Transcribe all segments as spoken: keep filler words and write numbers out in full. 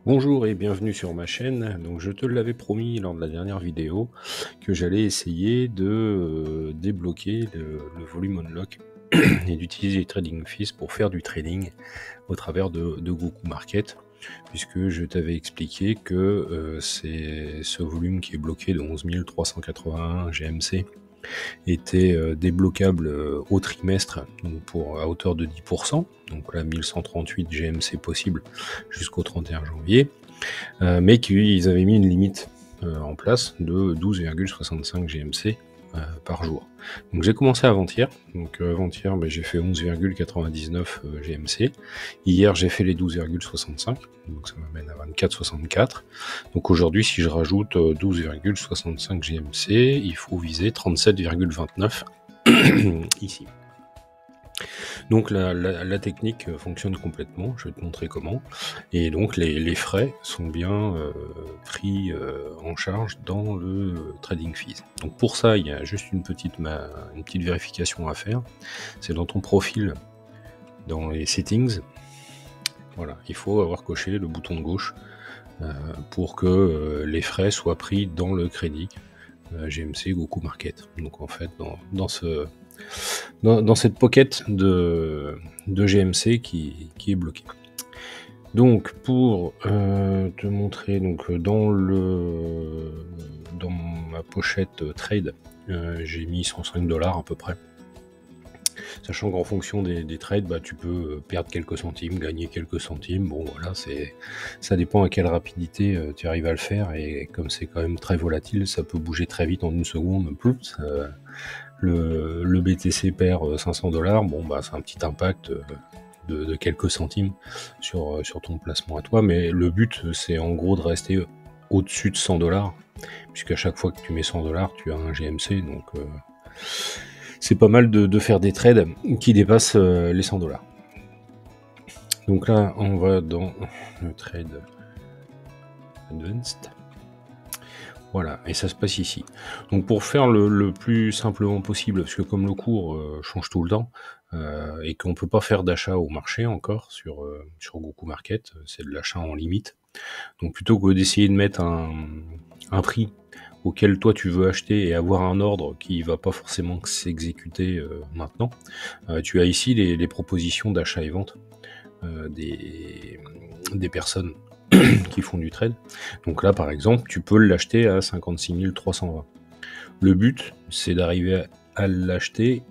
Bonjour et bienvenue sur ma chaîne. Donc je te l'avais promis lors de la dernière vidéo que j'allais essayer de euh, débloquer le, le volume unlock et d'utiliser TradingFeast pour faire du trading au travers de, de Goku Market, puisque je t'avais expliqué que euh, c'est ce volume qui est bloqué de onze mille trois cent quatre-vingt-un G M C était euh, débloquable euh, au trimestre, donc pour, à hauteur de dix pour cent, donc là mille cent trente-huit G M C possible jusqu'au trente et un janvier, euh, mais qu'ils avaient mis une limite euh, en place de douze virgule soixante-cinq G M C euh, par jour. Donc j'ai commencé avant-hier, donc euh, avant-hier ben, j'ai fait onze virgule quatre-vingt-dix-neuf euh, G M C, hier j'ai fait les douze virgule soixante-cinq, donc ça m'amène à vingt-quatre virgule soixante-quatre, donc aujourd'hui si je rajoute euh, douze virgule soixante-cinq G M C, il faut viser trente-sept virgule vingt-neuf ici. Donc la, la, la technique fonctionne complètement, je vais te montrer comment, et donc les, les frais sont bien euh, pris euh, en charge dans le trading fees. Donc pour ça, il y a juste une petite, ma, une petite vérification à faire, c'est dans ton profil, dans les settings, voilà, il faut avoir coché le bouton de gauche euh, pour que euh, les frais soient pris dans le crédit euh, G M C Goku Market. Donc en fait, dans, dans ce... Dans, dans cette pocket de, de G M C qui, qui est bloquée. Donc pour euh, te montrer, donc dans le dans ma pochette trade, euh, j'ai mis cent cinq dollars à peu près. Sachant qu'en fonction des, des trades, bah, tu peux perdre quelques centimes, gagner quelques centimes. Bon voilà, c'est ça dépend à quelle rapidité euh, tu arrives à le faire, et comme c'est quand même très volatile, ça peut bouger très vite en une seconde. Plus euh, le, le B T C perd cinq cents dollars, bon bah c'est un petit impact de, de quelques centimes sur, sur ton placement à toi, mais le but c'est en gros de rester au-dessus de cent dollars, puisqu'à chaque fois que tu mets cent dollars, tu as un G M C, donc euh, c'est pas mal de, de faire des trades qui dépassent euh, les cent dollars. Donc là, on va dans le trade advanced. Voilà, et ça se passe ici. Donc pour faire le, le plus simplement possible, parce que comme le cours euh, change tout le temps, euh, et qu'on ne peut pas faire d'achat au marché encore sur, euh, sur Goku Market, c'est de l'achat en limite. Donc plutôt que d'essayer de mettre un, un prix auquel toi tu veux acheter et avoir un ordre qui ne va pas forcément s'exécuter euh, maintenant, euh, tu as ici les, les propositions d'achat et vente euh, des, des personnes qui font du trade. Donc là, par exemple, tu peux l'acheter à cinquante-six mille trois cent vingt. Le but, c'est d'arriver à l'acheter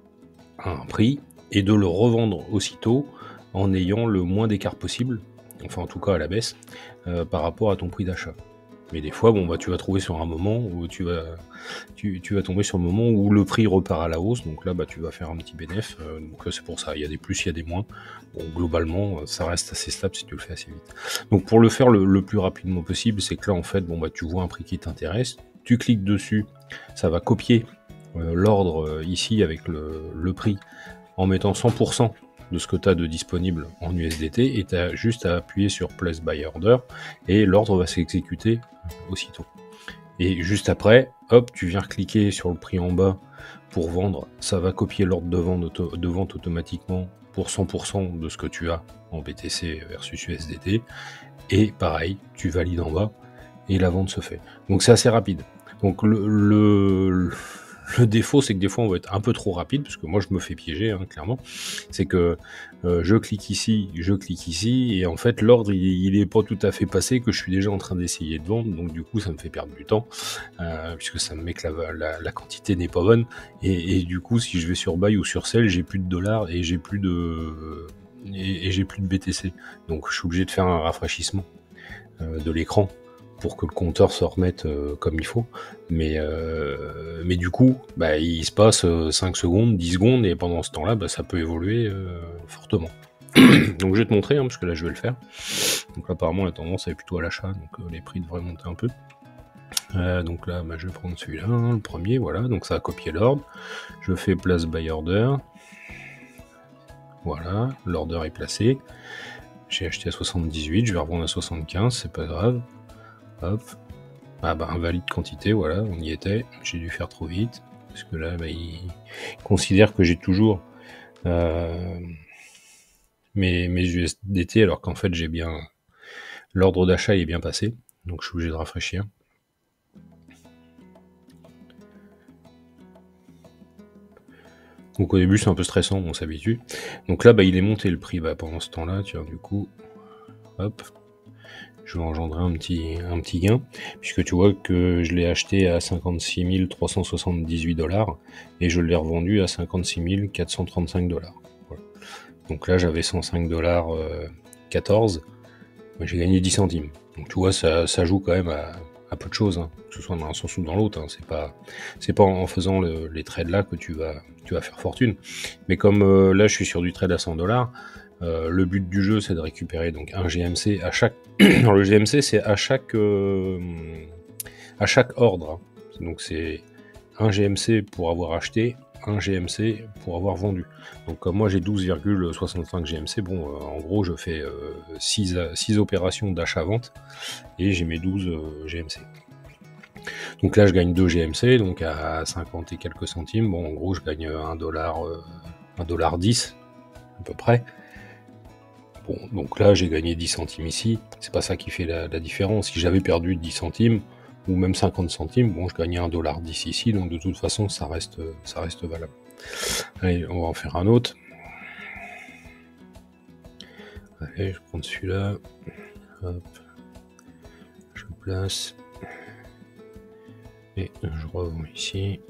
à un prix et de le revendre aussitôt en ayant le moins d'écart possible, enfin en tout cas à la baisse, euh, par rapport à ton prix d'achat. Mais des fois, bon, bah, tu vas trouver sur un moment où tu vas, tu, tu vas tomber sur le moment où le prix repart à la hausse. Donc là, bah, tu vas faire un petit bénéfice. Euh, donc c'est pour ça. Il y a des plus, il y a des moins. Bon, globalement, ça reste assez stable si tu le fais assez vite. Donc pour le faire le, le plus rapidement possible, c'est que là, en fait, bon, bah, tu vois un prix qui t'intéresse. Tu cliques dessus. Ça va copier euh, l'ordre euh, ici avec le, le prix en mettant cent pour cent de ce que tu as de disponible en U S D T, et tu as juste à appuyer sur Place Buy Order et l'ordre va s'exécuter aussitôt. Et juste après, hop, tu viens cliquer sur le prix en bas pour vendre, ça va copier l'ordre de vente, auto de vente automatiquement pour cent pour cent de ce que tu as en B T C versus U S D T, et pareil, tu valides en bas et la vente se fait. Donc c'est assez rapide. Donc le, le Le défaut, c'est que des fois, on va être un peu trop rapide, parce que moi, je me fais piéger, hein, clairement. C'est que euh, je clique ici, je clique ici, et en fait, l'ordre, il n'est pas tout à fait passé, que je suis déjà en train d'essayer de vendre, donc du coup, ça me fait perdre du temps, euh, puisque ça me met que la, la, la quantité n'est pas bonne, et, et du coup, si je vais sur Buy ou sur Sell, j'ai plus de dollars, et j'ai plus de... et, et j'ai plus de B T C. Donc, je suis obligé de faire un rafraîchissement euh, de l'écran, pour que le compteur se remette euh, comme il faut, mais, euh, mais du coup, bah, il se passe euh, cinq secondes, dix secondes, et pendant ce temps-là, bah, ça peut évoluer euh, fortement. Donc je vais te montrer, hein, parce que là je vais le faire. Donc là, apparemment la tendance est plutôt à l'achat, donc euh, les prix devraient monter un peu. Euh, donc là, bah, je vais prendre celui-là, hein, le premier, voilà, donc ça a copié l'ordre. Je fais place by order. Voilà, l'order est placé. J'ai acheté à soixante-dix-huit, je vais revendre à soixante-quinze, c'est pas grave. Hop. Ah bah invalide quantité, voilà, on y était. J'ai dû faire trop vite, parce que là, bah, il considère que j'ai toujours euh, mes, mes U S D T, alors qu'en fait j'ai bien L'ordre d'achat est bien passé, donc je suis obligé de rafraîchir. Donc au début c'est un peu stressant, on s'habitue. Donc là bah, il est monté le prix bah, pendant ce temps-là, tiens du coup, hop, je vais engendrer un petit, un petit gain, puisque tu vois que je l'ai acheté à cinquante-six mille trois cent soixante-dix-huit dollars et je l'ai revendu à cinquante-six mille quatre cent trente-cinq dollars. Voilà. Donc là j'avais cent cinq dollars quatorze, j'ai gagné dix centimes. Donc tu vois ça, ça joue quand même à, à peu de choses, hein, que ce soit dans un sens ou dans l'autre. Hein. C'est pas, c'est pas en faisant le, les trades là que tu vas, tu vas faire fortune. Mais comme euh, là je suis sur du trade à cent dollars, euh, le but du jeu c'est de récupérer donc un G M C à chaque. Alors le G M C c'est à chaque euh, à chaque ordre. Hein. Donc c'est un G M C pour avoir acheté, un G M C pour avoir vendu. Donc comme moi j'ai douze virgule soixante-cinq G M C, bon euh, en gros je fais euh, six, six opérations d'achat-vente et j'ai mes douze euh, G M C. Donc là je gagne deux G M C, donc à cinquante et quelques centimes, bon en gros je gagne un dollar, euh, un dollar dix à peu près. Bon, donc là j'ai gagné dix centimes ici, c'est pas ça qui fait la, la différence. Si j'avais perdu dix centimes, ou même cinquante centimes, bon je gagnais un dollar dix ici, donc de toute façon ça reste, ça reste valable. Allez, on va en faire un autre. Allez, je prends celui-là. Hop. Je place. Et je revends ici.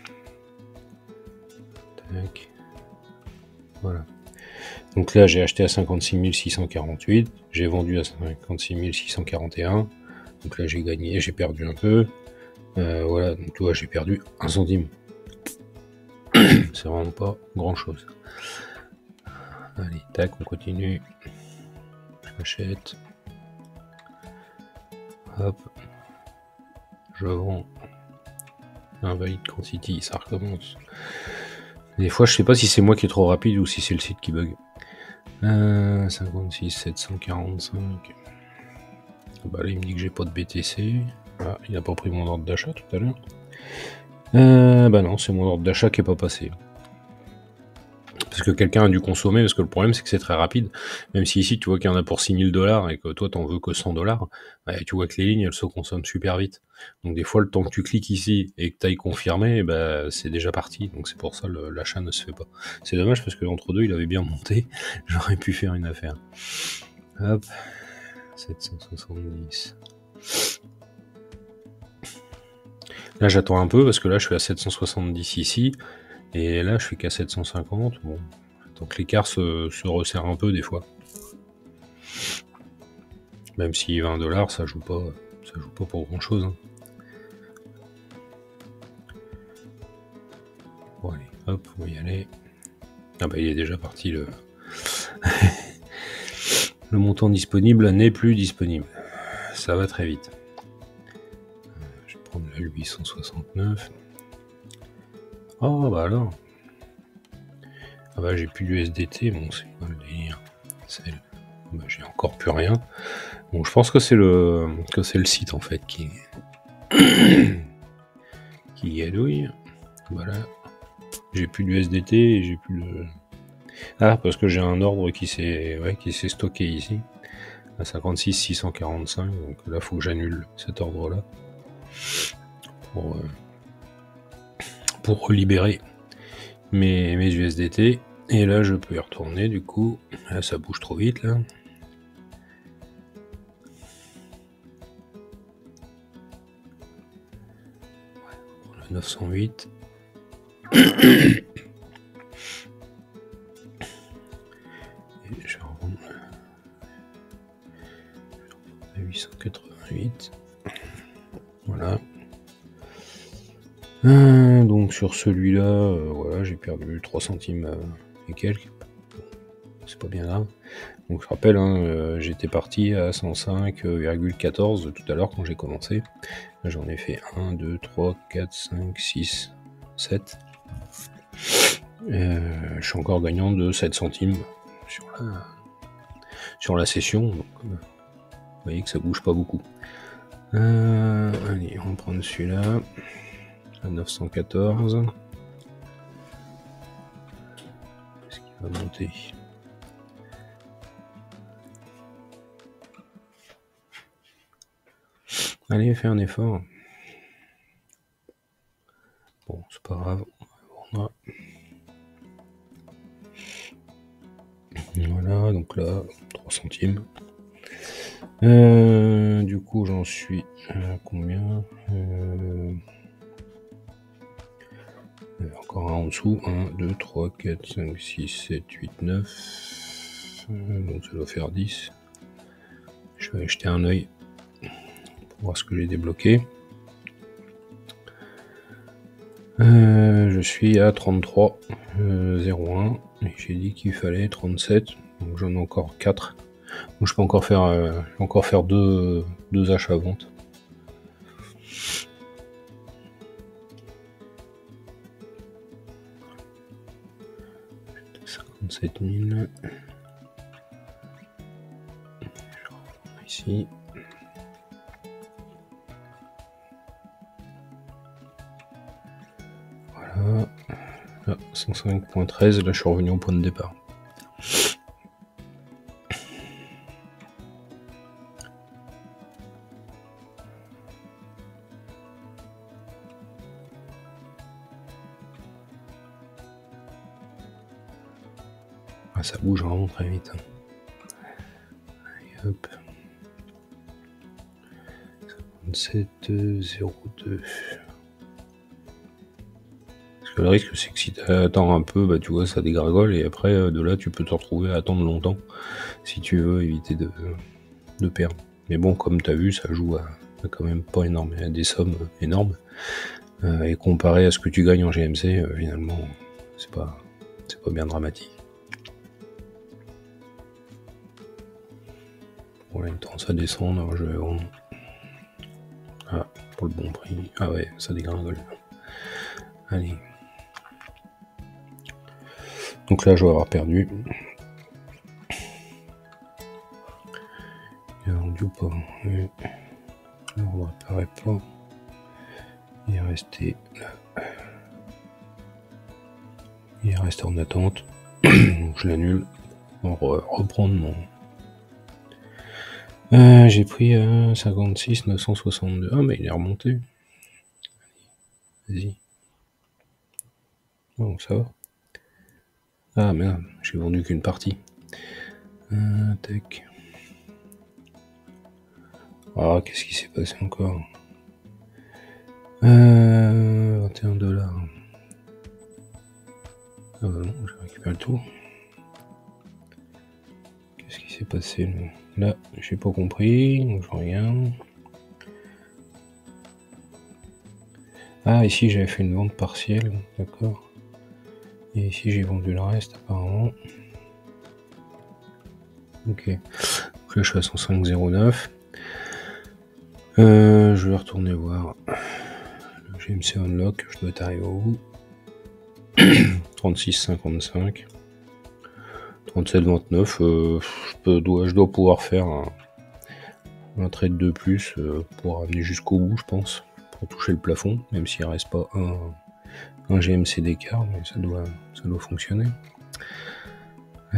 Tac. Voilà. Donc là, j'ai acheté à cinquante-six mille six cent quarante-huit. J'ai vendu à cinquante-six mille six cent quarante et un. Donc là, j'ai gagné, j'ai perdu un peu. Euh, voilà, donc tu vois, j'ai perdu un centime. C'est vraiment pas grand-chose. Allez, tac, on continue. J'achète. Hop. Je vends. Invalide quantity, ça recommence. Des fois, je sais pas si c'est moi qui est trop rapide ou si c'est le site qui bug. Euh, cinquante-six sept cent quarante-cinq. Bah là, il me dit que j'ai pas de B T C. Ah, il a pas pris mon ordre d'achat tout à l'heure. Euh, bah non, c'est mon ordre d'achat qui est pas passé. Parce que quelqu'un a dû consommer, parce que le problème c'est que c'est très rapide. Même si ici tu vois qu'il y en a pour six mille dollars et que toi t'en veux que cent dollars, bah, tu vois que les lignes elles se consomment super vite. Donc des fois le temps que tu cliques ici et que tu ailles confirmer, bah, c'est déjà parti. Donc c'est pour ça l'achat ne se fait pas. C'est dommage parce que entre deux il avait bien monté, j'aurais pu faire une affaire. Hop, sept cent soixante-dix. Là j'attends un peu parce que là je suis à sept cent soixante-dix ici. Et là, je suis qu'à sept cent cinquante. Bon, donc l'écart se, se resserre un peu des fois. Même si vingt dollars, ça joue pas, ça joue pas pour grand chose. Hein. Bon allez, hop, on va y aller. Ah bah il est déjà parti le. Le montant disponible n'est plus disponible. Ça va très vite. Je vais prendre la huit cent soixante-neuf. Oh bah alors. Ah bah j'ai plus d'U S D T, bon c'est pas le délire. Bah, j'ai encore plus rien. Bon, je pense que c'est le que c'est le site en fait qui qui gadouille. Voilà. J'ai plus d'U S D T et j'ai plus le. Ah, parce que j'ai un ordre qui s'est ouais, qui s'est stocké ici à cinquante-six six cent quarante-cinq. Donc là, faut que j'annule cet ordre-là pour euh, pour libérer mes mes U S D T. Et là, je peux y retourner. Du coup, là, ça bouge trop vite là. neuf cent huit. Et je vais revendre à huit cent quatre-vingt-huit. Voilà. Euh, donc sur celui-là, euh, voilà, j'ai perdu trois centimes euh, et quelques. C'est pas bien grave. Donc je rappelle, hein, euh, j'étais parti à cent cinq virgule quatorze tout à l'heure quand j'ai commencé. J'en ai fait un, deux, trois, quatre, cinq, six, sept. Euh, je suis encore gagnant de sept centimes sur la, sur la session. Donc, euh, vous voyez que ça bouge pas beaucoup. Euh, allez, on va prendre celui-là. À neuf cent quatorze. Est-ce qu'il va monter? Allez, fais un effort. Bon, c'est pas grave. On a... Voilà, donc là, trois centimes. Euh, du coup, j'en suis à combien euh, Encore un en dessous. un, deux, trois, quatre, cinq, six, sept, huit, neuf. Euh, donc ça doit faire dix. Je vais jeter un œil pour voir ce que j'ai débloqué. Euh, je suis à trente-trois zéro un et j'ai dit qu'il fallait trente-sept, donc j'en ai encore quatre. Donc je peux encore faire, euh, encore faire deux, deux achats vente. cinquante-sept mille. Ici. Voilà. Là, cent cinq virgule treize, là je suis revenu au point de départ. Ah, ça bouge vraiment très vite. Allez, hop. cinquante-sept zéro deux. Parce que le risque, c'est que si tu attends un peu, bah, tu vois, ça dégringole et après, de là, tu peux te retrouver à attendre longtemps si tu veux éviter de, de perdre. Mais bon, comme tu as vu, ça joue à, à quand même pas énorme, à des sommes énormes. Euh, et comparé à ce que tu gagnes en G M C, euh, finalement, c'est pas, c'est pas bien dramatique. Bon, là, il tend à descendre, je vais vendre. Ah, pour le bon prix. Ah ouais, ça dégringole. Allez. Donc là, je vais avoir perdu. Il a vendu ou pas? L'ordre apparaît pas. Il est resté là. Il est resté en attente. Donc je l'annule pour reprendre mon. Euh, J'ai pris euh, cinquante-six neuf cent soixante-deux. Ah, mais il est remonté. Vas-y. Bon, ça va. Ah merde, j'ai vendu qu'une partie. Euh, tac. Ah, qu'est-ce qui s'est passé encore? euh, vingt et un dollars. Ah bah non, j'ai récupéré le tout. Qu'est-ce qui s'est passé là, là j'ai pas compris, donc je regarde. Ah, ici j'avais fait une vente partielle, d'accord. Et ici j'ai vendu le reste apparemment. Ok. Donc là je suis à cent cinq zéro neuf. Euh, je vais retourner voir le G M C Unlock, je dois être arrivé au bout. trente-six cinquante-cinq. trente-sept vingt-neuf. Euh, je, peux, dois, je dois pouvoir faire un, un trade de plus euh, pour amener jusqu'au bout, je pense. Pour toucher le plafond, même s'il ne reste pas un, un G M C d'écart, mais ça doit, ça doit fonctionner. Euh...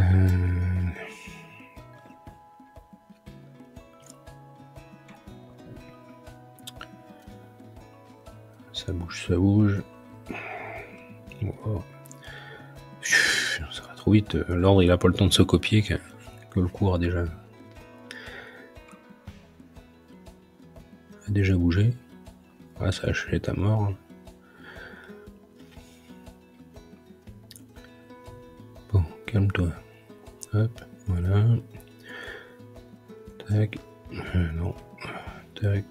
Ça bouge, ça bouge. Oh. Ça va trop vite. L'ordre, il n'a pas le temps de se copier que, que le cours a déjà, a déjà bougé. Ah, ça achète à mort. Bon, calme-toi. Hop, voilà. Tac. Euh, non. Tac.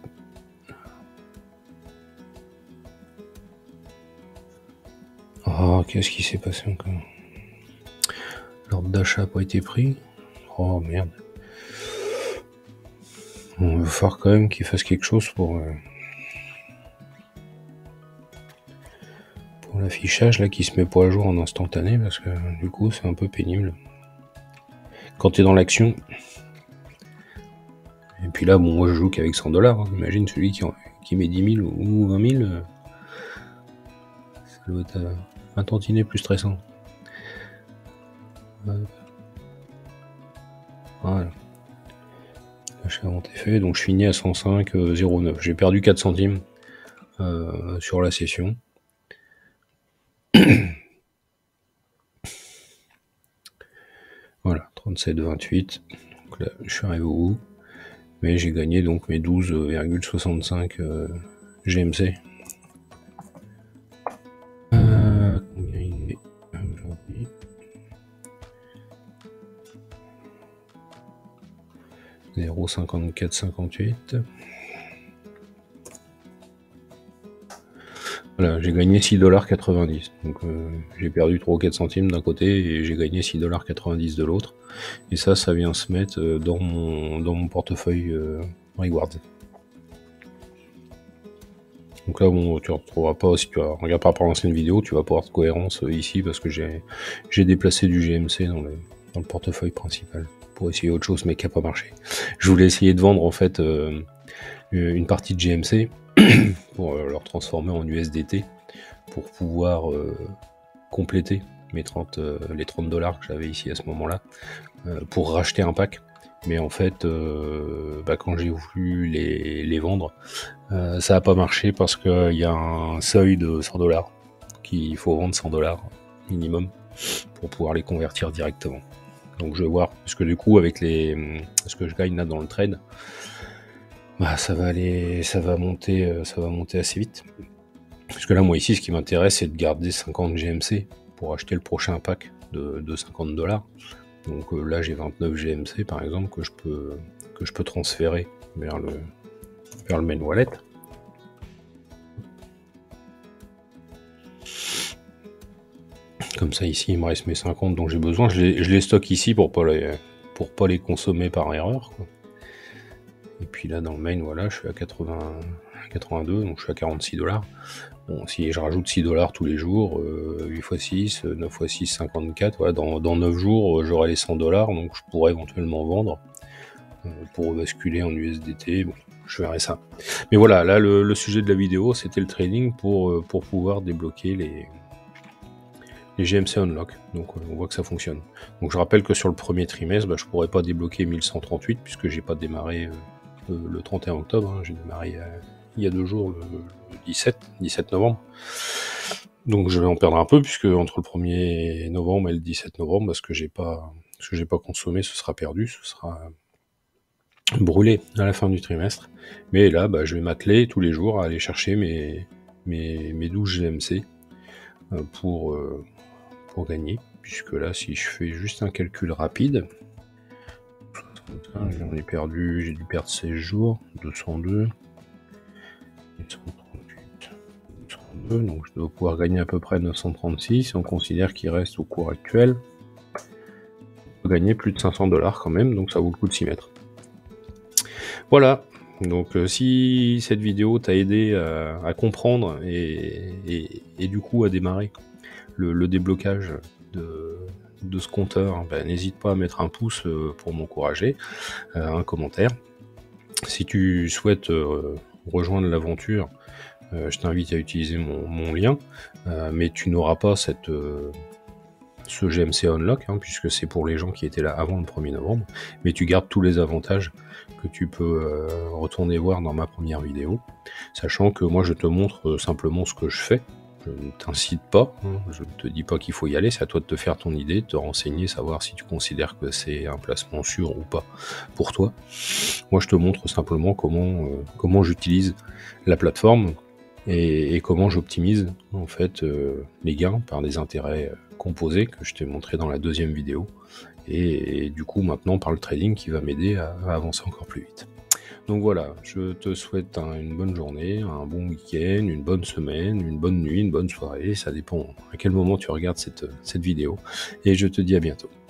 Oh, qu'est-ce qui s'est passé encore? L'ordre d'achat n'a pas été pris. Oh merde. Bon, il va falloir quand même qu'il fasse quelque chose pour, euh, pour l'affichage là qui se met pas à jour en instantané parce que du coup c'est un peu pénible. Quand tu es dans l'action. Et puis là, bon, moi je joue qu'avec cent dollars. Hein. Imagine celui qui, qui met dix mille ou vingt mille. Euh, ça doit être euh, un tantinet plus stressant. Voilà. L'achat Achat vente est fait, donc je finis à cent cinq virgule zéro neuf. J'ai perdu quatre centimes euh, sur la session. Voilà, trente-sept virgule vingt-huit. Donc là, je suis arrivé au bout. Mais j'ai gagné donc mes douze virgule soixante-cinq euh, G M C. Euh, combien il est aujourd'hui? zéro virgule cinquante-quatre cinquante-huit. Voilà, j'ai gagné six dollars quatre-vingt-dix. Donc euh, j'ai perdu trois ou quatre centimes d'un côté et j'ai gagné six dollars quatre-vingt-dix de l'autre. Et ça, ça vient se mettre dans mon, dans mon portefeuille euh, Rewards. Donc là, bon, tu ne retrouveras pas, si tu regardes par rapport à l'ancienne vidéo, tu vas pas avoir de cohérence euh, ici parce que j'ai déplacé du G M C dans le, dans le portefeuille principal pour essayer autre chose, mais qui n'a pas marché. Je voulais essayer de vendre en fait euh, une partie de G M C pour euh, leur transformer en U S D T pour pouvoir euh, compléter mes trente, euh, les trente dollars que j'avais ici à ce moment-là euh, pour racheter un pack. Mais en fait, euh, bah, quand j'ai voulu les, les vendre, euh, ça n'a pas marché parce qu'il y a un seuil de cent dollars qu'il faut vendre cent dollars minimum pour pouvoir les convertir directement. Donc je vais voir, parce que du coup avec les ce que je gagne là dans le trade, bah ça va aller, ça va monter, ça va monter assez vite. Parce que là moi ici ce qui m'intéresse c'est de garder cinquante G M C pour acheter le prochain pack de, de cinquante dollars. Donc euh, là j'ai vingt-neuf G M C par exemple que je peux que je peux transférer vers le vers le main wallet. Comme ça ici il me reste mes cinquante dont j'ai besoin. Je les, je les stocke ici pour pas les pour pas les consommer par erreur, quoi. Et puis là dans le main voilà je suis à quatre-vingts, quatre-vingt-deux donc je suis à quarante-six dollars. Bon, si je rajoute six dollars tous les jours, euh, huit fois six, neuf fois six, cinquante-quatre, voilà, dans, dans neuf jours, euh, j'aurai les cent dollars, donc je pourrais éventuellement vendre euh, pour basculer en U S D T, bon, je verrai ça. Mais voilà, là, le, le sujet de la vidéo, c'était le trading pour, euh, pour pouvoir débloquer les, les G M C Unlock, donc euh, on voit que ça fonctionne. Donc je rappelle que sur le premier trimestre, bah, je pourrais pas débloquer mille cent trente-huit, puisque j'ai pas démarré euh, le, le trente et un octobre, hein, j'ai démarré euh, il y a deux jours, le, le dix-sept novembre. Donc je vais en perdre un peu puisque entre le premier novembre et le dix-sept novembre, parce que j'ai pas, ce que j'ai pas consommé, ce sera perdu, ce sera brûlé à la fin du trimestre. Mais là, bah, je vais m'atteler tous les jours à aller chercher mes, mes, mes douze G M C pour, euh, pour gagner. Puisque là, si je fais juste un calcul rapide, j'en ai perdu, j'ai dû perdre seize jours, deux cent deux. Donc je dois pouvoir gagner à peu près neuf cent trente-six. On considère qu'il reste au cours actuel. On peut gagner plus de cinq cents dollars quand même, donc ça vaut le coup de s'y mettre. Voilà, donc euh, si cette vidéo t'a aidé à, à comprendre et, et, et du coup à démarrer le, le déblocage de, de ce compteur, ben, n'hésite pas à mettre un pouce pour m'encourager, euh, un commentaire. Si tu souhaites euh, rejoindre l'aventure, Euh, je t'invite à utiliser mon, mon lien, euh, mais tu n'auras pas cette, euh, ce G M C Unlock, hein, puisque c'est pour les gens qui étaient là avant le premier novembre, mais tu gardes tous les avantages que tu peux euh, retourner voir dans ma première vidéo, sachant que moi je te montre euh, simplement ce que je fais, je ne t'incite pas, hein, je ne te dis pas qu'il faut y aller, c'est à toi de te faire ton idée, de te renseigner, savoir si tu considères que c'est un placement sûr ou pas pour toi. Moi je te montre simplement comment, euh, comment j'utilise la plateforme, Et, et comment j'optimise en fait euh, les gains par des intérêts euh, composés que je t'ai montré dans la deuxième vidéo et, et du coup maintenant par le trading qui va m'aider à, à avancer encore plus vite. Donc voilà, je te souhaite un, une bonne journée, un bon week-end, une bonne semaine, une bonne nuit, une bonne soirée, ça dépend à quel moment tu regardes cette, cette vidéo et je te dis à bientôt.